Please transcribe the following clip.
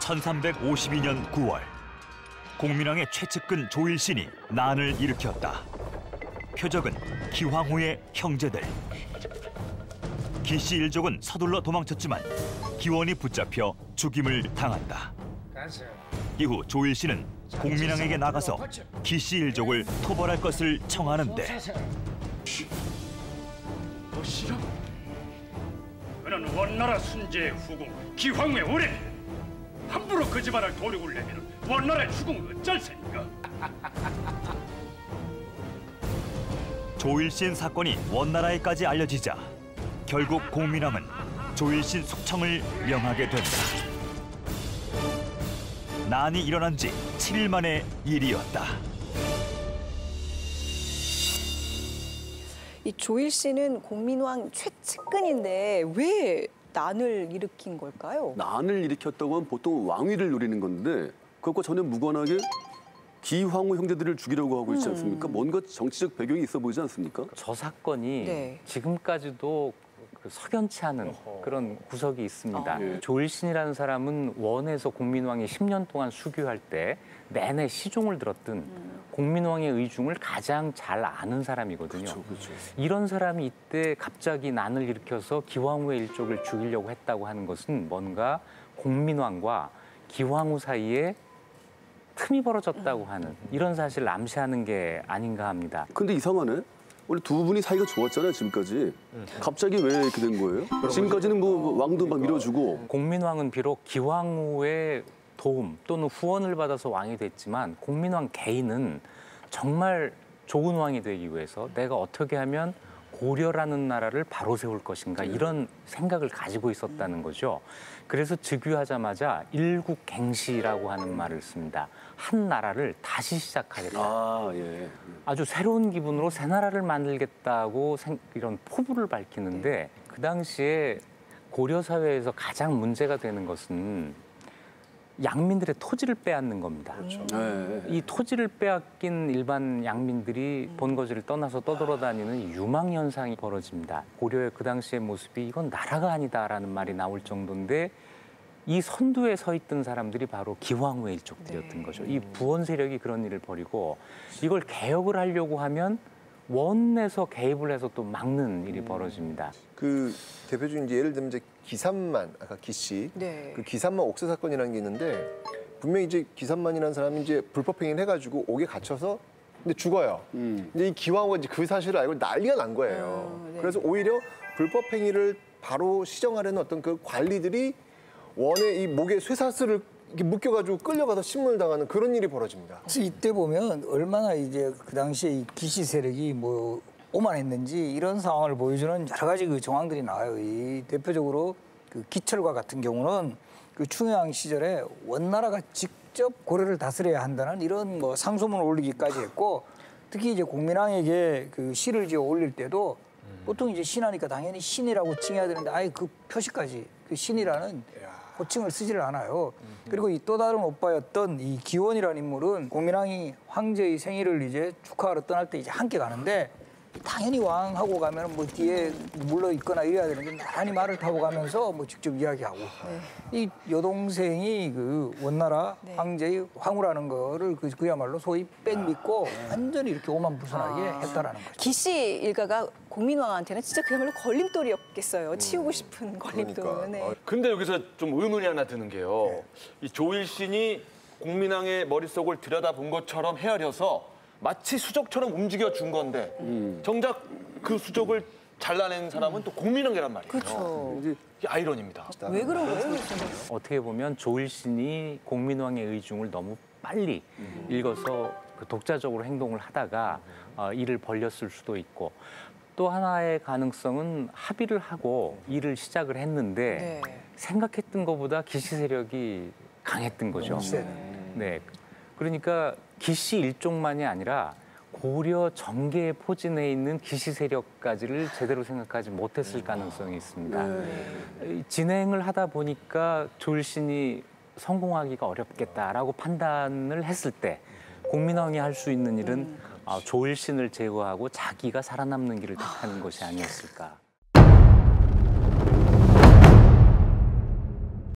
1352년 9월 공민왕의 최측근 조일신이 난을 일으켰다. 표적은 기황후의 형제들. 기씨 일족은 서둘러 도망쳤지만 기원이 붙잡혀 죽임을 당한다. 이후 조일신은 공민왕에게 나가서 기씨 일족을 토벌할 것을 청하는데 그는 원나라 순제의 후궁 기황후의 오래 함부로 그 집안을 도륙을 내면 원나라의 추궁은 어쩔 셈인가? 조일신 사건이 원나라에까지 알려지자 결국 공민왕은 조일신 숙청을 명하게 된다. 난이 일어난 지 7일 만의 일이었다. 이 조일신은 공민왕 최측근인데 왜 난을 일으킨 걸까요? 난을 일으켰다고 하면 보통 왕위를 노리는 건데 그것과 전혀 무관하게 기황후 형제들을 죽이려고 하고 있지 않습니까? 뭔가 정치적 배경이 있어 보이지 않습니까? 저 사건이 지금까지도 석연치 않은 그런 구석이 있습니다. 조일신이라는 사람은 원에서 공민왕이 10년 동안 수교할 때 내내 시종을 들었던 공민왕의 의중을 가장 잘 아는 사람이거든요. 그렇죠. 이런 사람이 이때 갑자기 난을 일으켜서 기황후의 일족을 죽이려고 했다고 하는 것은 뭔가 공민왕과 기황후 사이에 틈이 벌어졌다고 하는 이런 사실을 암시하는 게 아닌가 합니다. 근데 이상하네. 원래 두 분이 사이가 좋았잖아요, 지금까지. 갑자기 왜 이렇게 된 거예요? 지금까지는 뭐 왕도 막 밀어주고. 공민왕은 비록 기황후의 도움 또는 후원을 받아서 왕이 됐지만 공민왕 개인은 정말 좋은 왕이 되기 위해서 내가 어떻게 하면 고려라는 나라를 바로 세울 것인가 이런 생각을 가지고 있었다는 거죠. 그래서 즉위하자마자 일국갱시라고 하는 말을 씁니다. 한 나라를 다시 시작하겠다. 아주 새로운 기분으로 새 나라를 만들겠다고 이런 포부를 밝히는데 그 당시에 고려 사회에서 가장 문제가 되는 것은 양민들의 토지를 빼앗는 겁니다. 이 토지를 빼앗긴 일반 양민들이 본거지를 떠나서 떠돌아다니는 유망 현상이 벌어집니다. 고려의 그 당시의 모습이 이건 나라가 아니다라는 말이 나올 정도인데 이 선두에 서 있던 사람들이 바로 기황후의 일족들이었던 거죠. 이 부원 세력이 그런 일을 벌이고 이걸 개혁을 하려고 하면 원에서 개입을 해서 또 막는 일이 벌어집니다. 그 대표적인 이제 예를 들면 이제 기산만 아까 기씨 그 기산만 옥새 사건이라는 게 있는데 분명히 이제 기산만이라는 사람이 이제 불법행위를 해가지고 옥에 갇혀서 근데 죽어요. 근데 이 기황후가 이제 그 사실을 알고 난리가 난 거예요. 그래서 오히려 불법행위를 바로 시정하려는 어떤 그 관리들이 원의 이 목에 쇠사슬을 이렇게 묶여가지고 끌려가서 신문을 당하는 그런 일이 벌어집니다. 이때 보면 얼마나 이제 그 당시에 이 기씨 세력이 뭐 오만했는지 이런 상황을 보여주는 여러 가지 그 정황들이 나와요. 이 대표적으로 그 기철과 같은 경우는 그 충효왕 시절에 원나라가 직접 고려를 다스려야 한다는 이런 뭐 상소문을 올리기까지 했고 특히 이제 공민왕에게 그 시를 지어 올릴 때도 보통 이제 신하니까 당연히 신이라고 칭해야 되는데 아예 그 표시까지 그 신이라는 호칭을 쓰지를 않아요. 그리고 이 또 다른 오빠였던 이 기원이라는 인물은 공민왕이 황제의 생일을 이제 축하하러 떠날 때 이제 함께 가는데 당연히 왕하고 가면 뭐 뒤에 물러 있거나 이래야 되는데 나란히 말을 타고 가면서 뭐 직접 이야기하고 이 여동생이 그 원나라 황제의 황후라는 거를 그야말로 소위 뺑 믿고 완전히 이렇게 오만부선하게 했다라는 거죠. 기씨 일가가 공민왕한테는 진짜 그야말로 걸림돌이었겠어요. 치우고 싶은 걸림돌. 그러니까. 근데 여기서 좀 의문이 하나 드는 게요. 이 조일신이 공민왕의 머릿속을 들여다본 것처럼 헤아려서 마치 수족처럼 움직여준 건데 정작 그 수족을 잘라낸 사람은 또 공민왕이란 말이에요. 그렇죠. 이게 아이러니입니다. 왜 그런 거예요? 어떻게 보면 조일신이 공민왕의 의중을 너무 빨리 읽어서 그 독자적으로 행동을 하다가 일을 벌렸을 수도 있고 또 하나의 가능성은 합의를 하고 일을 시작을 했는데 생각했던 것보다 기씨 세력이 강했던 거죠. 네. 그러니까 기씨 일족만이 아니라 고려 정계에 포진해 있는 기씨 세력까지를 제대로 생각하지 못했을 가능성이 있습니다. 진행을 하다 보니까 조일신이 성공하기가 어렵겠다라고 판단을 했을 때 공민왕이 할 수 있는 일은 조일신을 제거하고 자기가 살아남는 길을 택하는 것이 아니었을까.